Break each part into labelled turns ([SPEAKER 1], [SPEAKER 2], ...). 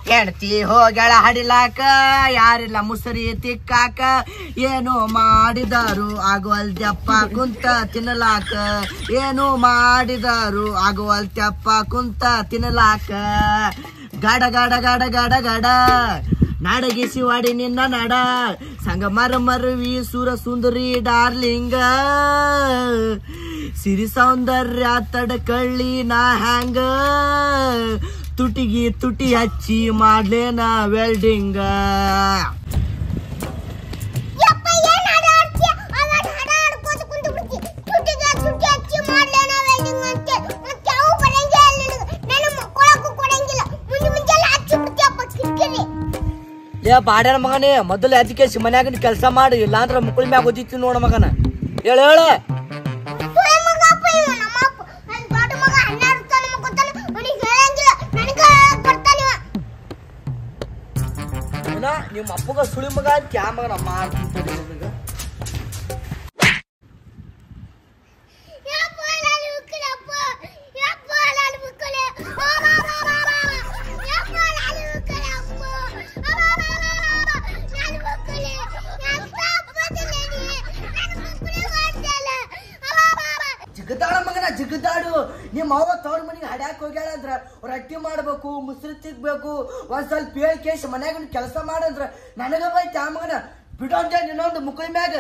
[SPEAKER 1] ಹೆಂಡತಿ ಹೋಗಳ ಹಡಿಲಾಕ ಯಾರಿಲ್ಲ ಮುಸರಿ ತಿಕ್ಕಾಕ ಏನು ಮಾಡಿದರು ಆಗುವಲ್ತ್ಯಪ್ಪ ಕುಂತ ತಿನ್ನಲಾಕ ಏನು ಮಾಡಿದರು ಆಗುವಲ್ತ್ಯಪ್ಪ ಕುಂತ ತಿನ್ನಲಾಕ ಗಡ ಗಡ ಗಡ ಗಡ ಗಡ ನಾಡಗಿಸಿ ವಾಡಿ ನಿನ್ನ ನಡ ಸಂಗ ಮರವಿ ಸುರ ಸುಂದರಿ ಡಾರ್ಲಿಂಗ ಸಿರಿ ಸೌಂದರ್ಯ ತಡಕಳ್ಳಿ ನಾ ಹ್ಯಾಂಗ ತುಟಿಗಿ ತುಟಿ ಹಚ್ಚಿ ಮಾಡ್ಲೇನ ವೆಲ್ಡಿಂಗ ಬಾಡ್ಯಾನ ಮಗನೇ ಮೊದಲು ಎಜುಕೇಶನ್ ಮನ್ಯಾಗ ಕೆಲಸ ಮಾಡಿ ಇಲ್ಲಾಂದ್ರ ಮುಕ್ಕಳ ಮ್ಯಾಗ ಓದಿತ್ತು ನೋಡ ಮಗನ ಹೇಳ ಹೇಳ ನಿಮ್ಮ ಅಪ್ಪಗ ಸುಳಿ ಮಗ ಅಂತ ಯಾ ಮಗನ ಮಾಡ್ತೀನಿ ಜಿಗದಾಡ ಮಗನ ಜಿಗದಾಡು ನಿಮ್ಮ ಅವ್ವ ತವ್ರ ಮನಿಗೆ ಹಡ್ಯಾಕ್ ಹೋಗ್ಯಾಳ ಅಂದ್ರ ರೊಟ್ಟಿ ಮಾಡ್ಬೇಕು ಮುಸ್ರಿ ತಿಕ್ಬೇಕು ಒಂದ್ ಸ್ವಲ್ಪ ಹೇಳಿ ಕೇಸ್ ಮನ್ಯಾಗ ಕೆಲಸ ಮಾಡಂದ್ರ ನನಗ ಬೈತ ಆ ಮಗನ ಬಿಡೋಂತ ಇನ್ನೊಂದು ಮುಕ್ಕಳಿ ಮ್ಯಾಗ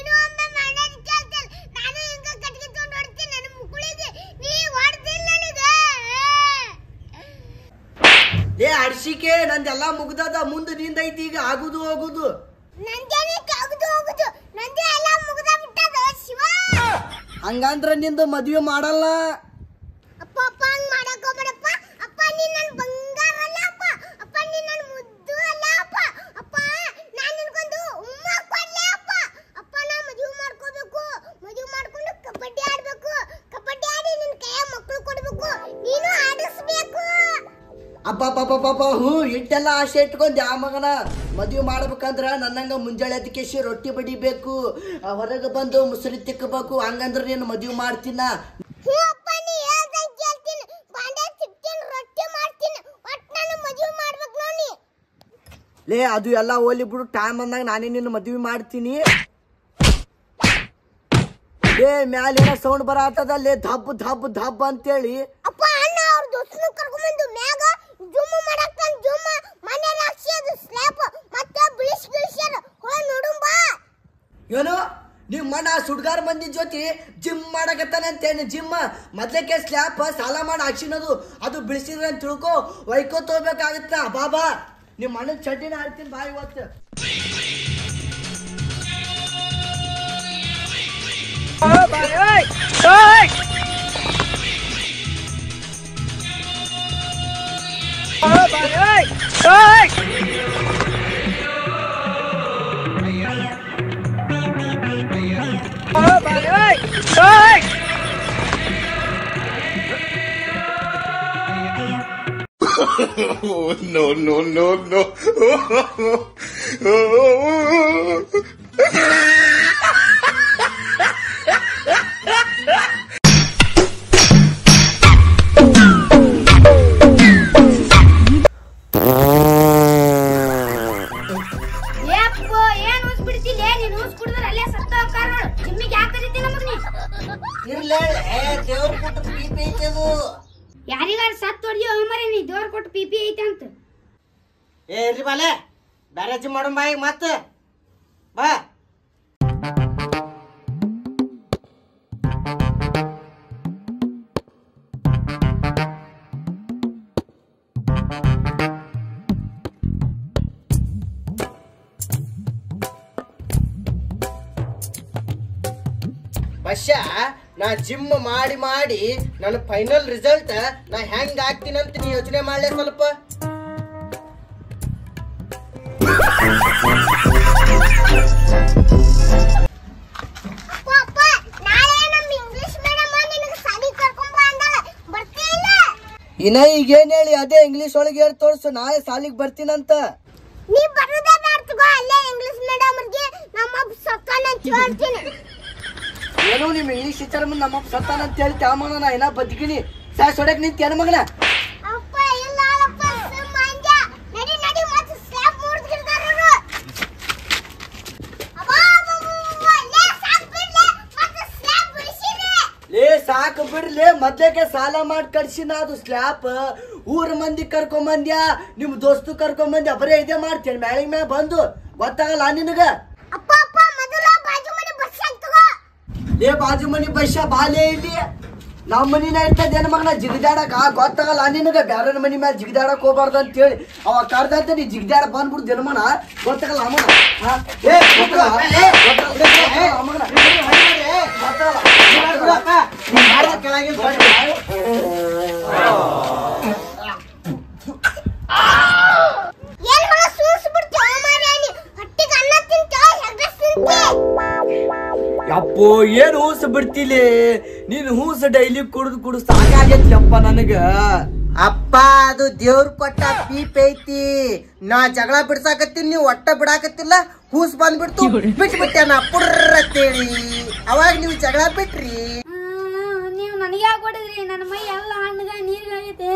[SPEAKER 1] ಏ ಅಡ್ಸಿಕೆ ನಂದೆಲ್ಲಾ ಮುಗ್ದದ ಮುಂದೆ ನಿಂದ ಐತಿ ಈಗ ಆಗುದು ಹೋಗುದು ಹಂಗಂದ್ರ ನಿಂದ ಮದ್ವೆ ಮಾಡಲ್ಲ ಅಪ್ಪ ಹೂ ಇಟ್ಟೆಲ್ಲ ಆಸೆ ಇಟ್ಕೊಂಡ್ ಯಾ ಮಗನ ಮದ್ವೆ ಮಾಡ್ಬೇಕಂದ್ರ ನನ್ನಂಗ ಮುಂಜಾನೆ ಅದಕ್ಕೆ ರೊಟ್ಟಿ ಬಡಿಬೇಕು ಹೊರಗೆ ಬಂದು ಮುಸುರಿ ತಿಕ್ಕಬೇಕು ಹಂಗಂದ್ರ ನೀನು ಮದ್ವೆ ಮಾಡ್ತೀನ ಲೇ ಅದು ಎಲ್ಲ ಹೋಲಿ ಬಿಡು ಟೈಮ್ ಅಂದಾಗ ನಾನೇ ನಿನ್ನ ಮದ್ವೆ ಮಾಡ್ತೀನಿ ಲೇ ಮ್ಯಾಲ ಏನೋ ಸೌಂಡ್ ಬರತ್ತದ ಲೇ ಧಬ್ ಧಬ್ ಧಬ್ ಅಂತೇಳಿ ಏನು ನಿಮ್ ಮನ ಸುಡ್ಗಾರ್ ಮಂದಿ ಜೊತೆ ಜಿಮ್ ಮಾಡಕತ್ತಾನಂತೇನು ಜಿಮ್ ಮೊದ್ಲಕ್ಕೆ ಸ್ಲ್ಯಾಪ್ ಸಾಲ ಮಾಡಿ ಹಾಕ್ಸಿನದು ಅದು ಬಿಡಿಸಿದ್ರ ಅಂತ ತಿಳ್ಕೊ ವೈಕೋ ತಗೋಬೇಕಾಗತ್ತ ಬಾಬಾ ನಿಮ್ ಮಣ್ಣನ್ ಚಡ್ಡಿನ ಹಾಡ್ತೀನಿ ಬಾ ಇವತ್ತು
[SPEAKER 2] No, no, no, no.
[SPEAKER 3] ಯಾರಿಗಾರ ಸತ್ ಹೊಡ್ಯೋ ಮರಿ ನೀ ದೇವ್ರ ಕೊಟ್ಟು ಪಿಪಿ ಐತೆ ಅಂತ
[SPEAKER 1] ಏ ಇರ್ಲಿ ಬಾಲೆ ಬ್ಯಾರೆ ಜಿಮ್ ಮಾಡೋಣ ಬಾ ಈಗ ಮತ್ತೆ ಬಾ ಬಶ್ಯ ನಾ ಜಿಮ್ ಮಾಡಿ ಮಾಡಿ ನನ್ನ ಫೈನಲ್ ರಿಸಲ್ಟ್ ನಾ ಹೆಂಗ್ ಆಗ್ತೀನಂತ ನೀ ಯೋಚನೆ ಮಾಡ್ಲೆ ಸ್ವಲ್ಪ ಇನ್ನ ಈಗೇನ್ ಹೇಳಿ ಅದೇ ಇಂಗ್ಲಿಷ್ ಒಳಗೆ ಹೇಳಿ ತೋರ್ಸು ನಾಳೆ ಸಾಲಿಗೆ ಬರ್ತೀನಂತ
[SPEAKER 3] ನೀ ಬರುದೇ ಮಾಡ್ತಗೋ ಅಲ್ಲೇ ಇಂಗ್ಲಿಷ್ ಮೀಡಿಯಂಗೆ ನಮ್ಮ ಸತ್ತಾನ ಅಂತ ಹೇಳ್ತೀನಿ
[SPEAKER 1] ಏನೋ ನಿಮ್ ಇಂಗ್ಲಿಷ್ ಟೀಚರ್ ಮುಂದೆ ನಮ್ಮ ಸತ್ತಾನ ಅಂತ ಹೇಳಿ ತಾಮನ ನಾ ಏನ ಬದುಕಿನಿ ಸಾಯ್ ಸೊಡಕ್ ನಿಂತ ಏನ ಮಗನ
[SPEAKER 3] ಅಪ್ಪ ಇಲ್ಲ ಅಪ್ಪ ಮಂಜ ನಡಿ
[SPEAKER 1] ಬಿಡ್ಲಿ ಮೊದ್ಲೇಕೆ ಸಾಲ ಮಾಡಿ ಕಳ್ಸಿನ ಅದು ಸ್ಲ್ಯಾಪ್ ಊರ್ ಮಂದಿ ಕರ್ಕೊಂಬಂದ್ಯಾ ನಿಮ್ ದೋಸ್ತು ಕರ್ಕೊಂಬಂದ್ಯಾ ಬರೇ ಇದೇ ಮಾಡ್ತೇನೆ ಮ್ಯಾಳಿಗೆ ಮ್ಯಾಗ ಬಂದು ಗೊತ್ತಾಗಲ್ಲ ನಿನಗ
[SPEAKER 3] ಅಪ್ಪ ಅಪ್ಪ ಮೊದಲ ಬಾಜು ಮನೆ ಬಸ್ ತಗೋ
[SPEAKER 1] ಲೇ ಬಾಜು ಮನಿ ಬಸ್ಸ ಬಾಲೇ ಇಲ್ಲಿ ನಮ್ಮ ಮನಿನ ಇರ್ತದೇನ ಮಗನ ಜಿಗಿದಾಡಕ ಗೊತ್ತಾಗಲ್ಲ ನಿನಗ ಬ್ಯಾರನ ಮನಿ ಮ್ಯಾಲ ಜಿಗಿದಾಡಕ್ ಹೋಗ್ಬಾರ್ದು ಅಂತ ಹೇಳಿ ಅವ ಕರ್ದಂತ ನೀ ಜಿಗಿದಾಡ ಬಂದ್ಬಿಡು ಜನಮನ ಗೊತ್ತಾಗಲ್ಲ ಅಮ್ಮನ
[SPEAKER 3] ಏನ್ ಮಗ ಸೂಸ್ ಬಿಡ್ತೀಯ ಮಾರ್ಯಾನಿ ಹೊಟ್ಟಿಗೆ ಅನ್ನ ತಿಂತೀಯ ಹೆಗಸ್ ತಿಂತೀಯ
[SPEAKER 1] ಯಪ್ಪೋ ಏನ್ ಹೂಸ ಬಿಡ್ತಿಲಿ ನೀನ್ ಹೂಸ ಡೈಲಿ ಕುಡ್ದು ಸಾಕಾಗೈತ್ಲಪ್ಪ ನನಗ
[SPEAKER 4] ಅಪ್ಪ ಅದು ದೇವ್ರ ಕೊಟ್ಟ ಪೀಪ್ ಐತಿ ನಾ ಜಗಳ ಬಿಡ್ಸಾಕತ್ತೀನಿ ನೀವು ಒಟ್ಟ ಬಿಡಾಕತ್ತಿಲ್ಲ ಹೂಸ್ ಬಂದ್ಬಿಡ್ತು ಬಿಟ್ಬಿಟ್ಟೆ ನಾ ಪುರ್ರತ್ತೇಳಿ ಅವಾಗ ನೀವು ಜಗಳ ಬಿಟ್ರಿ
[SPEAKER 5] ನೀವು ನನಗೆ ಯಾಕೆ ಹೊಡೆದ್ರಿ ನನ್ನ ಮೈ ಎಲ್ಲ ಹಣ್ಣಗ ನೀರಿಗಾಗೈತೆ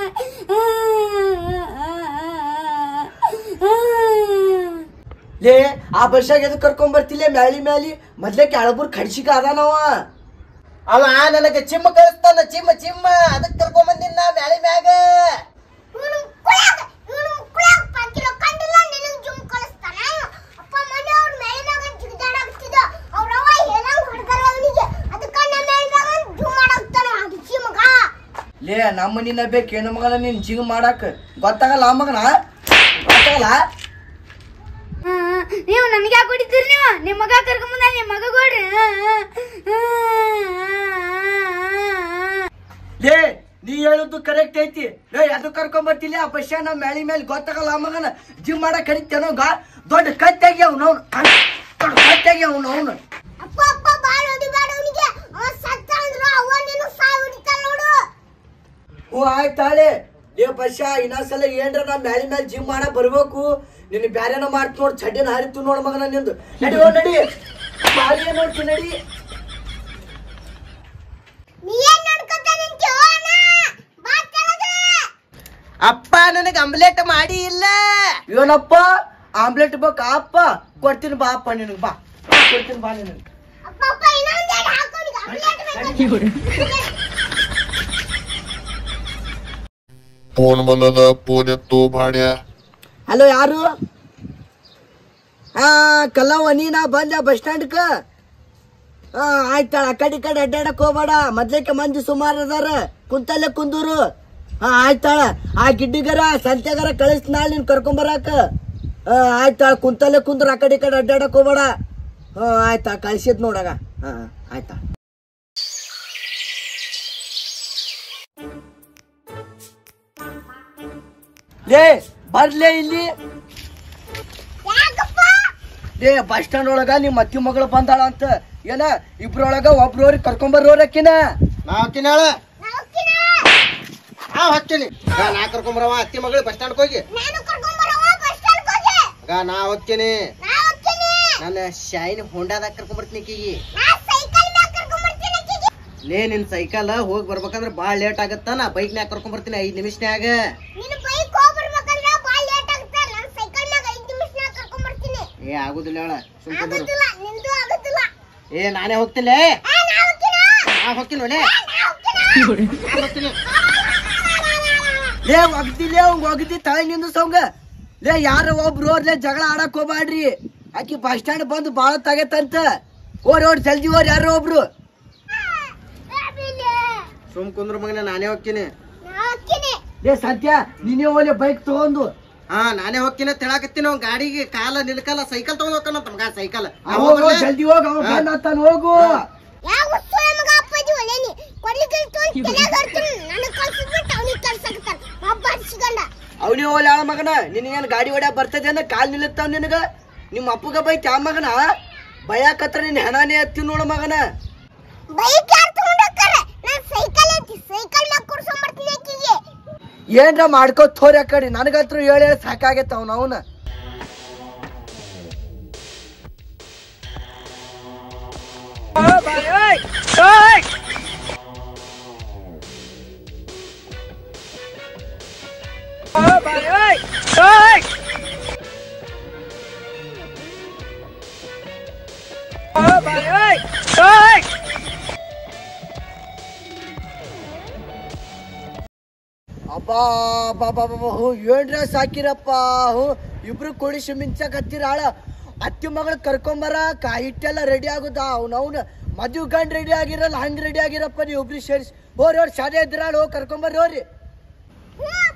[SPEAKER 1] ಲೇ ಆ ಬಸ್ಸಾಗ ಎದಕ್ ಕರ್ಕೊಂಡ್ ಬರ್ತಿಲ್ಲ ಮ್ಯಾಲಿ ಮೊದ್ಲೇ ಕೆಳಬೂರ್ ಖಡ್ಸಿಕ ಅದಾನವ
[SPEAKER 4] ಅವ ನನಗ ಚಿಮ್ಮ ಕಳಿಸ್ತಾನ ಚಿಮ್ಮ ಅದಕ್ಕೆ ಕರ್ಕೊಂಡ್ ಬಂದಿನ ನಾ ಮ್ಯಾಳಿ ಮ್ಯಾಗ
[SPEAKER 3] ಇವನು ಕುಳಾಗ ಪಾಕಿಲೋ ಕಂಡಿಲ್ಲ ನಿನಗೆ ಜುಮ್ ಕಳಿಸ್ತಾನ ಅಪ್ಪ ಮನೆ ಅವ್ರ ಮೇಲಿನಾಗ ಜಿಗಿದಾಡಾಗ್ತಿದ್ದ ಅವ್ರವ್ವ ಏನಂಗ್ ಹೊಡ್ದಾರ ಅವನಿಗೆ ಅದಕ್ಕ ನಮ್ಮ ಮೇಲಿನಾಗ ಜುಮ್ ಮಾಡಾಕ್ತಾನ ಅಡಿಸಿ ಮಗ
[SPEAKER 1] ಲೇ ನಮ್ಮ ಮನಿನ ಬೇಕೇನು ಮಗನ ನೀನ್ ಜಿಗ್ ಮಾಡಾಕ ಗೊತ್ತಾಗಲ್ಲ ಆ ಮಗನ ಗೊತ್ತಾಗಲ್ಲ
[SPEAKER 5] ನೀವು ನನಗೆ ಯಾಕೆ ಹೊಡಿತೀರಿ ನೀವು ನಿಮ್ಮ ಮಗ ಕರ್ಕೊಂಬಂದ ನಿಮ್ಮ ಮಗ ಕೊಡ್ರಿ
[SPEAKER 1] ಲೇ ನೀ ಹೇಳುದು ಕರೆಕ್ಟ್ ಐತಿ ಲೇ ಅದು ಕರ್ಕೊಂಡ್ ಬರ್ತಿಲ್ಲ ಆ ಬಸ್ಸ ನಮ್ಮ ಮ್ಯಾಳಿ ಮೇಲೆ ಗೊತ್ತಾಗಲ್ಲ ಆ ಮಗನ ಜಿಮ್ ಮಾಡಕ್ ಕರಿತೇನೋ ದೊಡ್ಡ ಕತ್ತಾಗಿ ಅವ್ನವ್ನು ಕತ್ತಾಗಿ ಅವ್ನವ್ನು
[SPEAKER 3] ಅಪ್ಪ ಅಪ್ಪ ಬಾಳ ಹೊಡಿಬೇಡ ಅವನಿಗೆ ಅವ ಸತ್ತ ಅಂದ್ರ ಅವ್ವ ನೀನು ಸಾಯ್ ಹೊಡಿತಾಳ ನೋಡು
[SPEAKER 1] ಹ್ಞೂ ಆಯ್ತಾಳೆ ಲೇ ಬಸ್ಸ ಇನ್ನೊಂದ್ಸಲ ಏನ್ರ ನಮ್ಮ ಮ್ಯಾಳಿ ಮೇಲೆ ಜಿಮ್ ಮಾಡಕ್ ಬರ್ಬೇಕು ನಿನ್ನ ಬ್ಯಾರೇನೋ ಮಾಡ್ತು ನೋಡ್ ಚಡ್ಡಿನ ಹರಿತು ನೋಡ್ ಮಗನ ನಿಂದು ನಡಿ ಓ ನಡಿ ಬಾರಿ ನೋಡ್ತಿ ನಡಿ
[SPEAKER 3] ನೀ ಏನ್ ನಡ್ಕೊತ ನಿಂತ್ಯೋ ಅಣ್ಣ ಬಾ ಕೆಳಗೆ
[SPEAKER 4] ಅಪ್ಪ ನನಗ ಆಮ್ಲೆಟ್ ಮಾಡಿ ಇಲ್ಲ
[SPEAKER 1] ಏನಪ್ಪ ಆಮ್ಲೆಟ್ ಬೇಕಾ ಅಪ್ಪ ಕೊಡ್ತೀನಿ ಬಾ ಅಪ್ಪ ನಿನಗೆ ಬಾ ಕೊಡ್ತೀನಿ ಬಾ ನಿನಗೆ
[SPEAKER 3] ಅಪ್ಪ ಅಪ್ಪ ಇನ್ನೊಂದ್ ಎರಡು ಹಾಕು ಅವನಿಗೆ ಆಮ್ಲೆಟ್ ಬೇಕು
[SPEAKER 2] फोन बनला फोन येतो भाड्या
[SPEAKER 1] ಹಲೋ ಯಾರು ಹಾ ಕಲ್ಲವ್ವ ನೀನಾ ಬಂದ ಬಸ್ ಸ್ಟ್ಯಾಂಡ್ಕ ಹಾ ಆಯ್ತಾಳ ಆ ಕಡೆ ಅಡ್ಡಾಡಕ್ ಹೋಗ್ಬೇಡ ಮೊದ್ಲೇಕ ಮಂದಿ ಸುಮಾರು ಅದಾರ ಕುಂತಲ್ಲೇ ಕುಂದೂರು ಹಾ ಆಯ್ತಾಳ ಆ ಗಿಡ್ಡಿಗರ ಸಂತ್ಯಾಗರ ಕಳಿಸ್ನಾಳ ನೀನ್ ಕರ್ಕೊಂಬರಾಕ ಹಾ ಆಯ್ತಾಳ ಕುಂತಲ್ಲೇ ಕುಂದ್ರ ಆ ಕಡೆ ಅಡ್ಡಾಡಕ್ ಹೋಗ್ಬೇಡ ಹಾ ಆಯ್ತಾ ಕಳ್ಸಿದ್ ನೋಡಾಗ ಹಾ ಆಯ್ತಾ ಲೇ ಬರ್ಲೇ ಇಲ್ಲಿ
[SPEAKER 3] ಯಾಕಪ್ಪ
[SPEAKER 1] ಲೇ ಬಸ್ ಸ್ಟ್ಯಾಂಡ್ ಒಳಗ ನಿಮ್ ಅತ್ತಿ ಮಗಳು ಬಂದಾಳ ಅಂತ ಏನ ಇಬ್ರೊಳಗ ಒಬ್ರವ್ರಿಗೆ ಕರ್ಕೊಂಬರ್ರೋರಕ್ಕಿನ
[SPEAKER 4] ನಾ ಹೋಗ್ತೀನಾಳ
[SPEAKER 3] ನಾ ಹೋಗ್ತೀನ
[SPEAKER 4] ನಾ ಹೋಗ್ತೀನಿ ನಾ ಕರ್ಕೊಂಬರವ ಅತ್ತಿ ಮಗಳು ಬಸ್ ಸ್ಟ್ಯಾಂಡ್ ಹೋಗಿ
[SPEAKER 3] ನಾನು ಕರ್ಕೊಂಡ್ ಬರವ ಬಸ್ ಸ್ಟ್ಯಾಂಡ್ ಹೋಗಿ
[SPEAKER 4] ನಾ ಹೋಗ್ತೀನಿ
[SPEAKER 3] ನಾ ಹೋಗ್ತೀನಿ
[SPEAKER 4] ನನ್ನ ಶೈನ್ ಹೋಂಡಾದಾಗ ಕರ್ಕೊಂಬರ್ತೀನಿ ಆಕಿಗೆ
[SPEAKER 3] ನಾ ಸೈಕಲ್ ಮ್ಯಾಗ ಕರ್ಕೊಂಡ್ ಬರ್ತೀನಿ ಆಕಿಗೆ
[SPEAKER 4] ಲೇ ನಿನ್ ಸೈಕಲ್ ಹೋಗಿ ಬರ್ಬೇಕಂದ್ರ ಬಾಳ ಲೇಟ್ ಆಗತ್ತ ನಾ ಬೈಕ್ ನ್ಯಾಗ ಕರ್ಕೊಂಬರ್ತೀನಿ 5 ನಿಮಿಷನ್ಯಾಗ
[SPEAKER 3] ನಿನ್ನ ಬೈಕ್ ಹೋಗ್ಬರ್ಬೇಕಂದ್ರ ಬಾಳ ಲೇಟ್ ಆಗುತ್ತೆ ನಾನು ಸೈಕಲ್ ಮ್ಯಾಗ 5 ನಿಮಿಷನಾಗ ಕರ್ಕೊಂಡ್ ಬರ್ತೀನಿ
[SPEAKER 4] ಏ ಆಗುದಿಲ್ಲ ಹೇಳ ಸುಮ್ನೆ
[SPEAKER 3] ಆಗುತ್ತಿಲ್ಲ ನಿಂದು ಆಗುತ್ತಿಲ್ಲ
[SPEAKER 4] ಏ ನಾನೇ ಹೋಗ್ತಿಲ್ಲ
[SPEAKER 3] ನಾ ಹೋಗ್ತೀನಿ
[SPEAKER 4] ನಾ ಹೋಗ್ತೀನಿ ಒಲೆ
[SPEAKER 3] ನಾ ಹೋಗ್ತೀನಿ
[SPEAKER 4] ನಾ ಹೋಗ್ತೀನಿ
[SPEAKER 1] ಲೇ ಒಗ್ದಿಲೇ ಅವಂಗ ಒಗ್ದಿ ತಲೆ ನಿಂದು ಸೌಂಗ ಲೇ ಯಾರ ಒಬ್ರು ಲೇ ಜಗಳ ಆಡಕ್ ಹೋಗ್ಬ್ಯಾಡ್ರಿ ಆಕಿ ಬಸ್ ಸ್ಟ್ಯಾಂಡ್ ಬಂದು ಬಾಳ ತಾಗೈತಂತ ಓಡ್ ಜಲ್ದಿ ಓರ್ ಯಾರೋ ಒಬ್ರು
[SPEAKER 4] ಸುಮ್ ಕುಂದ್ರ ಮಗನ ನಾನೇ ಹೋಗ್ತೀನಿ
[SPEAKER 3] ನಾ ಹೋಗ್ತೀನಿ
[SPEAKER 1] ಲೇ ಸತ್ಯ ನೀನೇ ಓಲೆ ಬೈಕ್ ತಗೊಂಡು
[SPEAKER 4] ಹಾ ನಾನೇ ಹೋಗ್ತೀನಿ ಅಂತ ಹೇಳಾಕತ್ತೀನಿ ಅವ್ನ ಗಾಡಿಗೆ ಕಾಲ ನಿಲ್ಕಲ್ಲ ಸೈಕಲ್ ತಗೊಂಡ್ ಹೋಗ್ತಾನಂತ ಮಗ ಸೈಕಲ್
[SPEAKER 1] ಹೋಗು ಜಲ್ದಿ ಹೋಗ ಅವ ಬಂದಾನ ಹೋಗು
[SPEAKER 3] ಯಾವ ಉತ್ಸವ ಮಗ ಅಪ್ಪಾಜಿ ಒಲೇನಿ ಕೊಡ್ಲಿಕ್ಕೆ ತಲೆಗೆ ಹರ್ತೀನಿ ನನಗೆ ಕಳ್ಸಿದ್ಬಿಟ್ಟು ಅವನಿಗೆ ಕಳ್ಸಕತ್ತಾನ ಒಬ್ಬ ಹರ್ಸಿಕೊಂಡ
[SPEAKER 1] ಅವನೇ ಓಲೆ ಆಳ ಮಗನ ನಿನಗೇನು ಗಾಡಿ ಹೊಡ್ಯಾಕ ಬರ್ತದೇನ ಕಾಲ್ ನಿಲ್ಲತ್ತಾವ ನಿನಗ ನಿಮ್ಮ ಅಪ್ಪಗ ಬೈತಿ ಆ ಮಗನ ಬಯಾಕತ್ರ ನಿನ್ ಹೆಣಾನೇ ಹತ್ತಿ ನೋಡ ಮಗನ
[SPEAKER 3] ಬೈಕ್ ಯಾರು ತಗೊಂಡ್ ಹೋಗ್ತಾರೆ ನಾನು ಸೈಕಲ್ ಐತಿ ಸೈಕಲ್ ಮ್ಯಾಗ ಕೂರ್ಸ್ಕೊಂಡ್ ಬರ್ತೀನಿ ಆಕಿಗೆ
[SPEAKER 1] ಏನ್ರ ಮಾಡ್ಕೋತ ಹೋರಿ ಆ ಕಡೆ ನನಗತ್ರ ಹೇಳಿ ಸಾಕಾಗೈತ ಅವನ ಅಬ್ಬಾ ಬಾ ಬಾ ಬಾ ಹ್ಞೂ ಏನ್ರ ಸಾಕಿರಪ್ಪ ಹ್ಞೂ ಇಬ್ರು ಕೂಡಿಸಿ ಮಿಂಚಕತ್ತೀರ ಆಳ ಅತ್ತಿ ಮಗಳು ಕರ್ಕೊಂಬರ ಇಟ್ಟೆಲ್ಲ ರೆಡಿ ಆಗುದ ಅವ್ನವ್ನ ಮದುವೆ ಗಂಡು ರೆಡಿ ಆಗಿರಲ್ಲ ಹಂಗೆ ರೆಡಿ ಆಗಿರಪ್ಪ ನೀವು ಒಬ್ರು ಸೇರಿಸಿ ಹೋರಿ ಶಾಲೆ ಇದ್ರಾಳ ಹೋಗಿ ಕರ್ಕೊಂಬರ್ರಿ ಹೋರಿ
[SPEAKER 3] ಹ್ಞೂ